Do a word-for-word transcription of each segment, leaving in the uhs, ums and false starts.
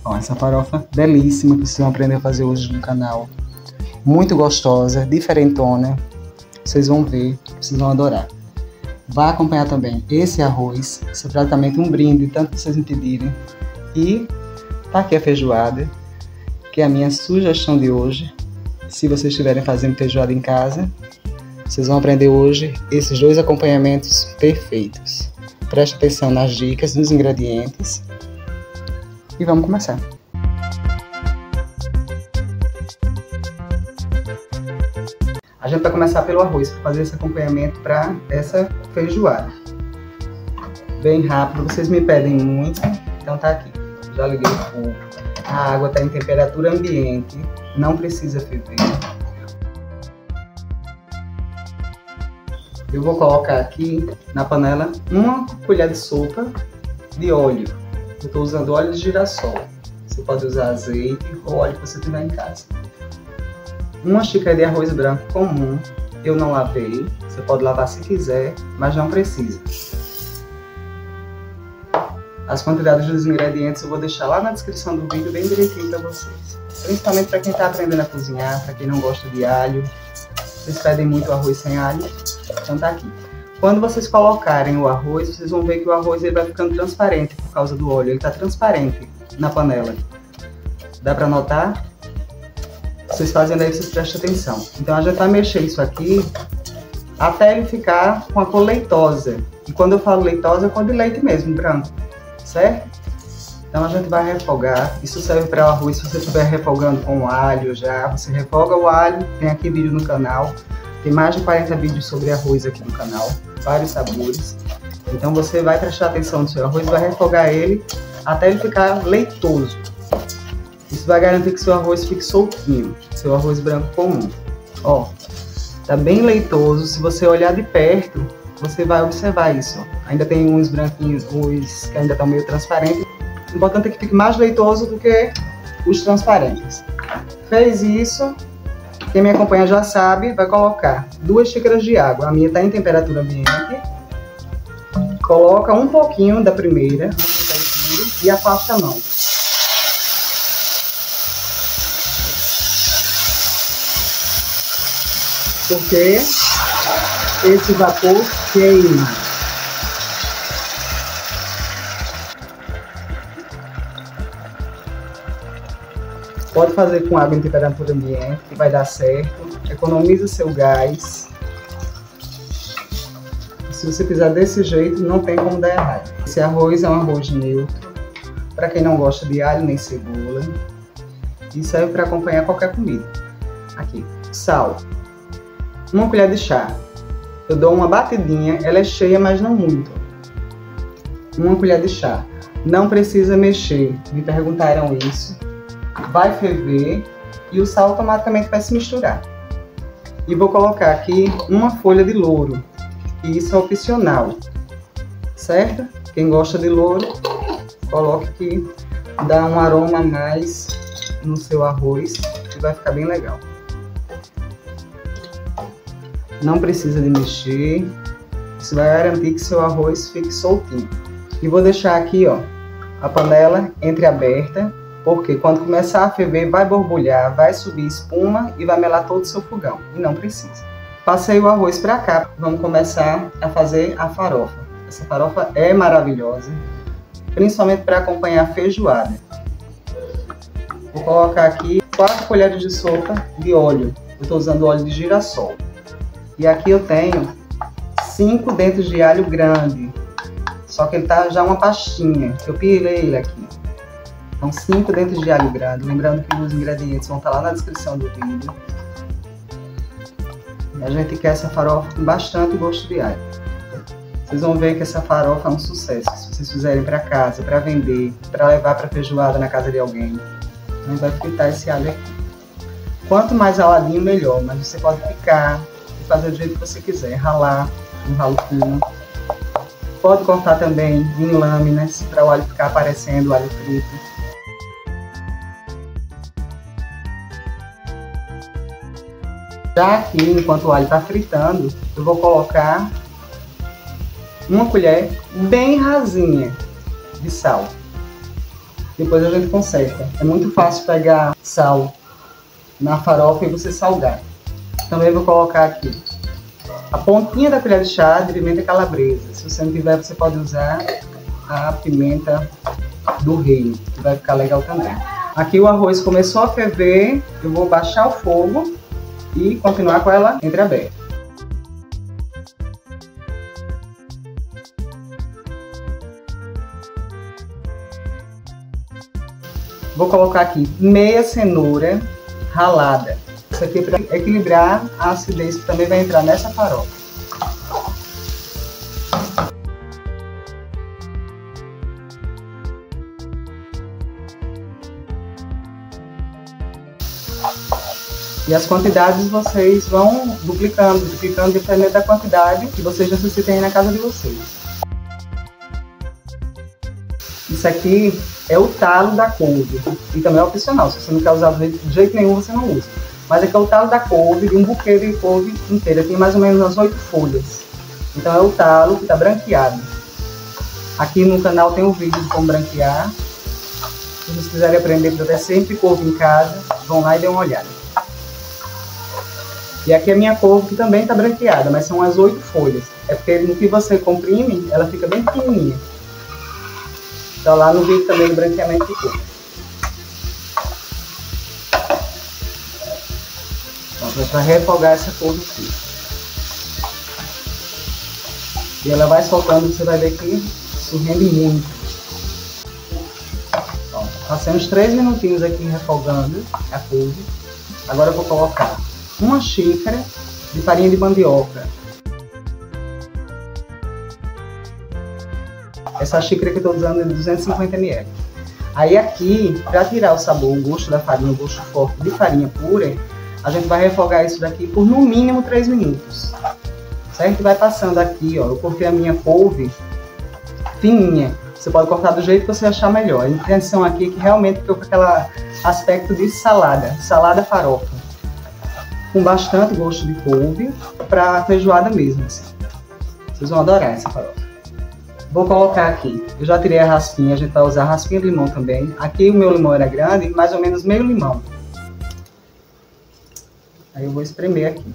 Ó, essa farofa belíssima que vocês vão aprender a fazer hoje no canal. Muito gostosa, diferentona. Vocês vão ver, vocês vão adorar. Vai acompanhar também esse arroz. Isso é praticamente um brinde, tanto que vocês me pedirem. E tá aqui a feijoada, que é a minha sugestão de hoje. Se vocês estiverem fazendo feijoada em casa, vocês vão aprender hoje esses dois acompanhamentos perfeitos. Preste atenção nas dicas, nos ingredientes. E vamos começar. A gente vai começar pelo arroz, para fazer esse acompanhamento para essa feijoada. Bem rápido, vocês me pedem muito, então tá aqui. Já liguei o fogo. A água está em temperatura ambiente, não precisa ferver. Eu vou colocar aqui na panela uma colher de sopa de óleo. Eu estou usando óleo de girassol. Você pode usar azeite ou óleo que você tiver em casa. Uma xícara de arroz branco comum, eu não lavei. Você pode lavar se quiser, mas não precisa. As quantidades dos ingredientes eu vou deixar lá na descrição do vídeo bem direitinho para vocês. Principalmente para quem está aprendendo a cozinhar, para quem não gosta de alho. Vocês pedem muito arroz sem alho, então tá aqui. Quando vocês colocarem o arroz, vocês vão ver que o arroz ele vai ficando transparente por causa do óleo. Ele está transparente na panela. Dá para notar? Vocês fazendo aí, vocês prestem atenção. Então a gente vai mexer isso aqui até ele ficar com a cor leitosa. E quando eu falo leitosa, é cor de leite mesmo, branco. Certo? Então a gente vai refogar. Isso serve para o arroz se você estiver refogando com alho já. Você refoga o alho. Tem aqui vídeo no canal. Tem mais de quarenta vídeos sobre arroz aqui no canal. Vários sabores. Então você vai prestar atenção no seu arroz e vai refogar ele até ele ficar leitoso. Isso vai garantir que seu arroz fique soltinho. Seu arroz branco comum. Ó, tá bem leitoso. Se você olhar de perto, você vai observar isso. Ó. Ainda tem uns branquinhos, uns que ainda estão meio transparentes. O importante é que fique mais leitoso do que os transparentes. Fez isso, quem me acompanha já sabe, vai colocar duas xícaras de água. A minha está em temperatura ambiente. Coloca um pouquinho da primeira, e afasta a mão. Porque esse vapor queima. Pode fazer com água em temperatura ambiente, que vai dar certo. Economiza seu gás. Se você fizer desse jeito, não tem como dar errado. Esse arroz é um arroz neutro, para quem não gosta de alho nem cebola. E serve para acompanhar qualquer comida. Aqui, sal. Uma colher de chá. Eu dou uma batidinha, ela é cheia, mas não muito. Uma colher de chá. Não precisa mexer. Me perguntaram isso. Vai ferver e o sal automaticamente vai se misturar. E vou colocar aqui uma folha de louro. E isso é opcional. Certo? Quem gosta de louro, coloque que dá um aroma a mais no seu arroz e vai ficar bem legal. Não precisa de mexer. Isso vai garantir que seu arroz fique soltinho. E vou deixar aqui, ó, a panela entreaberta, porque quando começar a ferver vai borbulhar, vai subir espuma e vai melar todo o seu fogão. E não precisa. Passei o arroz para cá. Vamos começar a fazer a farofa. Essa farofa é maravilhosa, principalmente para acompanhar a feijoada. Vou colocar aqui quatro colheres de sopa de óleo. Eu estou usando óleo de girassol. E aqui eu tenho cinco dentes de alho grande. Só que ele tá já uma pastinha. Eu pilei ele aqui. Então cinco dentes de alho grande. Lembrando que os ingredientes vão estar lá na descrição do vídeo. E a gente quer essa farofa com bastante gosto de alho. Vocês vão ver que essa farofa é um sucesso. Se vocês fizerem para casa, para vender, para levar para feijoada na casa de alguém, a gente vai fritar esse alho aqui. Quanto mais raladinho, melhor. Mas você pode picar e fazer do jeito que você quiser. Ralar um ralo fino. Pode cortar também em lâminas para o alho ficar aparecendo, o alho frito. Já aqui, enquanto o alho está fritando, eu vou colocar uma colher bem rasinha de sal. Depois a gente conserta. É muito fácil pegar sal na farofa e você salgar. Também vou colocar aqui a pontinha da colher de chá de pimenta calabresa. Se você não tiver, você pode usar a pimenta do reino, que vai ficar legal também. Aqui o arroz começou a ferver, eu vou baixar o fogo e continuar com ela entreaberta. Vou colocar aqui meia cenoura ralada. Isso aqui é para equilibrar a acidez que também vai entrar nessa farofa. E as quantidades vocês vão duplicando, duplicando dependendo da quantidade que vocês necessitem aí na casa de vocês. Isso aqui é o talo da couve, e também é opcional, se você não quer usar de jeito nenhum, você não usa. Mas aqui é o talo da couve, de um buquê de couve inteira, tem mais ou menos umas oito folhas. Então é o talo que está branqueado. Aqui no canal tem um vídeo de como branquear. Se vocês quiserem aprender para ter sempre couve em casa, vão lá e dêem uma olhada. E aqui é a minha couve que também está branqueada, mas são as oito folhas. É porque no que você comprime, ela fica bem pequenininha. Então lá no vídeo também do branqueamento de couve. Então, para refogar essa couve aqui. E ela vai soltando, você vai ver que isso rende muito. Então, passei uns três minutinhos aqui refogando a couve. Agora eu vou colocar uma xícara de farinha de mandioca. Essa xícara que eu estou usando é de duzentos e cinquenta mililitros. Aí aqui, para tirar o sabor, o gosto da farinha, o gosto forte de farinha pura, a gente vai refogar isso daqui por no mínimo três minutos. Certo? Vai passando aqui, ó. Eu cortei a minha couve fininha. Você pode cortar do jeito que você achar melhor. A intenção aqui é que realmente ficou com aquele aspecto de salada, salada farofa. Com bastante gosto de couve, para feijoada mesmo, assim. Vocês vão adorar essa farofa. Vou colocar aqui, eu já tirei a raspinha, a gente vai usar a raspinha de limão também. Aqui o meu limão era grande, mais ou menos meio limão. Aí eu vou espremer aqui.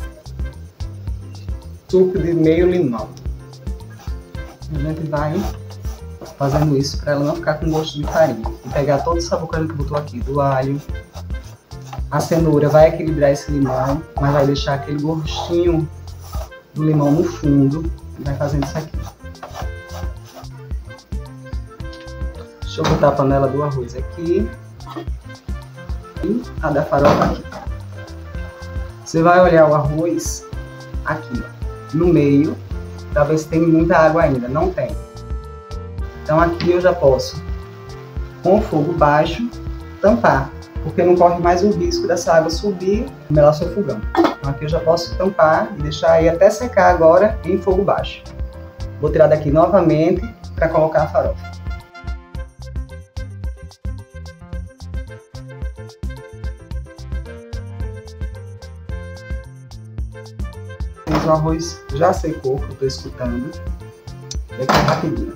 Suco de meio limão. A gente vai fazendo isso para ela não ficar com gosto de farinha. E pegar todo o sabor que a gente botou aqui, do alho. A cenoura vai equilibrar esse limão, mas vai deixar aquele gostinho do limão no fundo. E vai fazendo isso aqui. Deixa eu botar a panela do arroz aqui. E a da farofa aqui. Você vai olhar o arroz aqui, ó, no meio, para ver se tem muita água ainda. Não tem. Então aqui eu já posso, com o fogo baixo, tampar. Porque não corre mais o risco dessa água subir e melar seu fogão. Então aqui eu já posso tampar e deixar aí até secar agora em fogo baixo. Vou tirar daqui novamente para colocar a farofa. O arroz já secou, que eu estou escutando. E aqui é rapidinho.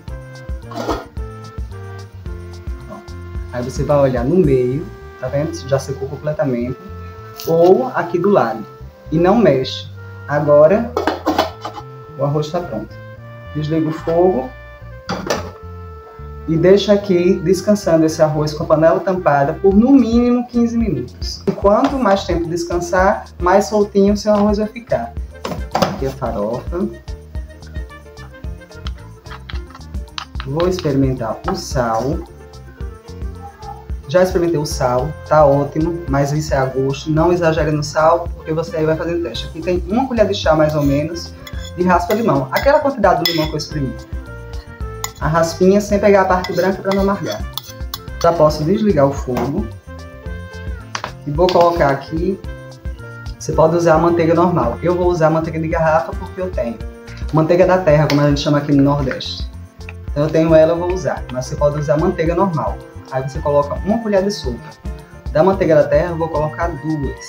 Ó. Aí você vai olhar no meio. Tá vendo? Já secou completamente. Ou aqui do lado. E não mexe. Agora, o arroz está pronto. Desliga o fogo. E deixa aqui descansando esse arroz com a panela tampada por no mínimo quinze minutos. E quanto mais tempo descansar, mais soltinho o seu arroz vai ficar. Aqui a farofa. Vou experimentar o sal. Já experimentei o sal, tá ótimo, mas isso é a gosto. Não exagere no sal, porque você aí vai fazendo teste. Aqui tem uma colher de chá, mais ou menos, de raspa de limão. Aquela quantidade do limão que eu exprimi. A raspinha sem pegar a parte branca para não amargar. Já posso desligar o fogo. E vou colocar aqui. Você pode usar a manteiga normal. Eu vou usar a manteiga de garrafa porque eu tenho. Manteiga da terra, como a gente chama aqui no Nordeste. Então eu tenho ela, eu vou usar. Mas você pode usar manteiga normal. Aí você coloca uma colher de sopa. Da manteiga da terra eu vou colocar duas.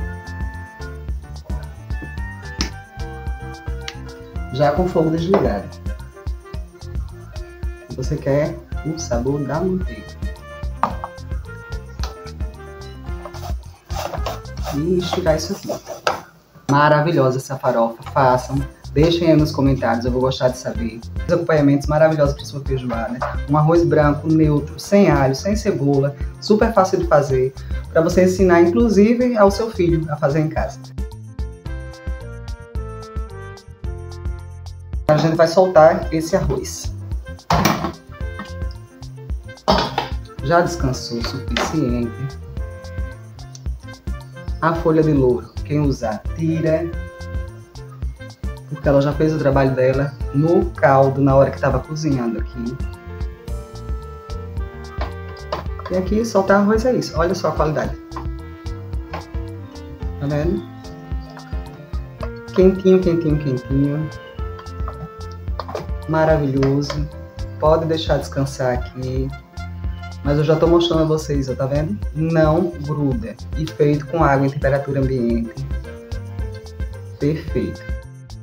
Já com o fogo desligado. Você quer o sabor da manteiga. e misturar isso aqui. Maravilhosa essa farofa, façam. Deixem aí nos comentários, eu vou gostar de saber. Os acompanhamentos maravilhosos para sua feijoada. Um arroz branco, neutro, sem alho, sem cebola, super fácil de fazer, para você ensinar inclusive ao seu filho a fazer em casa. A gente vai soltar esse arroz. Já descansou o suficiente. A folha de louro, quem usar, tira. Porque ela já fez o trabalho dela no caldo, na hora que estava cozinhando aqui. E aqui, soltar arroz é isso. Olha só a qualidade. Tá vendo? Quentinho, quentinho, quentinho. Maravilhoso. Pode deixar descansar aqui. Mas eu já tô mostrando a vocês, ó, tá vendo? Não gruda. E feito com água em temperatura ambiente. Perfeito.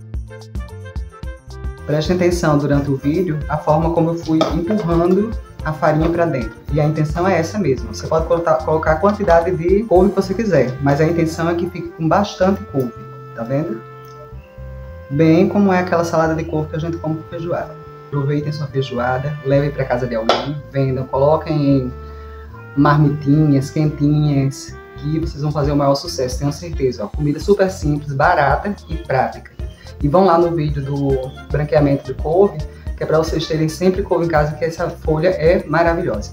Preste atenção durante o vídeo a forma como eu fui empurrando a farinha para dentro. E a intenção é essa mesmo. Você pode colocar, colocar a quantidade de couve que você quiser, mas a intenção é que fique com bastante couve, tá vendo? Bem como é aquela salada de couve que a gente come com feijoada. Aproveitem sua feijoada, levem para casa de alguém, vendam, coloquem em marmitinhas, quentinhas, que vocês vão fazer o maior sucesso, tenho certeza. Ó, comida super simples, barata e prática. E vão lá no vídeo do branqueamento de couve, que é para vocês terem sempre couve em casa, que essa folha é maravilhosa.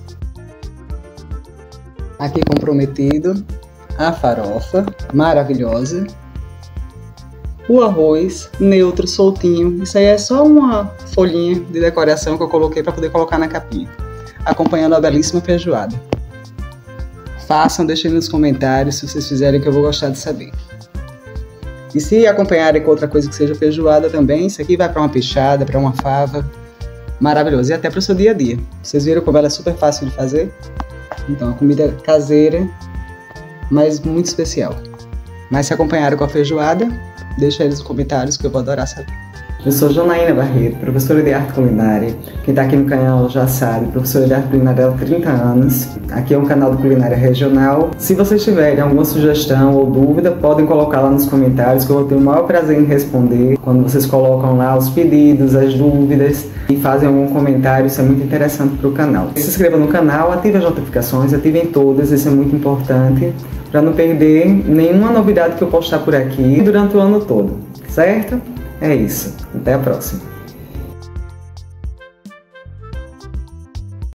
Aqui comprometido a farofa, maravilhosa. O arroz, neutro, soltinho. Isso aí é só uma folhinha de decoração que eu coloquei para poder colocar na capinha. Acompanhando a belíssima feijoada. Façam, deixem nos comentários se vocês fizerem, que eu vou gostar de saber. E se acompanharem com outra coisa que seja feijoada também, isso aqui vai para uma peixada, para uma fava. Maravilhoso. E até para o seu dia a dia. Vocês viram como ela é super fácil de fazer? Então, a comida caseira, mas muito especial. Mas se acompanharam com a feijoada, deixa aí nos comentários que eu vou adorar saber. Eu sou Janaína Barreto, professora de arte culinária. Quem está aqui no canal já sabe, professora de arte culinária há trinta anos. Aqui é um canal de culinária regional. Se vocês tiverem alguma sugestão ou dúvida, podem colocar lá nos comentários, que eu vou ter o maior prazer em responder. Quando vocês colocam lá os pedidos, as dúvidas e fazem algum comentário, isso é muito interessante para o canal. Se inscreva no canal, ative as notificações, ativem todas, isso é muito importante, para não perder nenhuma novidade que eu postar por aqui durante o ano todo, certo? É isso. Até a próxima.